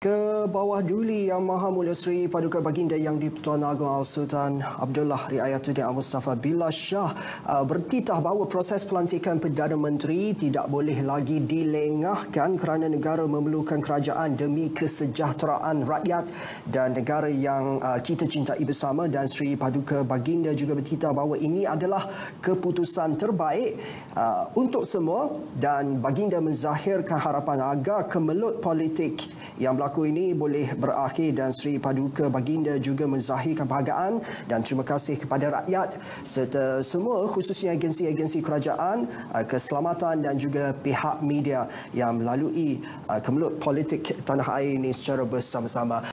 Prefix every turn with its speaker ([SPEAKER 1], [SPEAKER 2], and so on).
[SPEAKER 1] Ke bawah duli Yang Maha Mulia Seri Paduka Baginda Yang di-Pertuan Agong Al-Sultan Abdullah Riayatuddin Al-Mustafa Billah Shah bertitah bahawa proses pelantikan Perdana Menteri tidak boleh lagi dilengahkan kerana negara memerlukan kerajaan demi kesejahteraan rakyat dan negara yang kita cintai bersama. Dan Seri Paduka Baginda juga bertitah bahawa ini adalah keputusan terbaik untuk semua, dan Baginda menzahirkan harapan agar kemelut politik yang berlaku ini boleh berakhir. Dan Seri Paduka Baginda juga menzahirkan bahagian dan terima kasih kepada rakyat serta semua, khususnya agensi-agensi kerajaan, keselamatan dan juga pihak media yang melalui kemelut politik tanah air ini secara bersama-sama.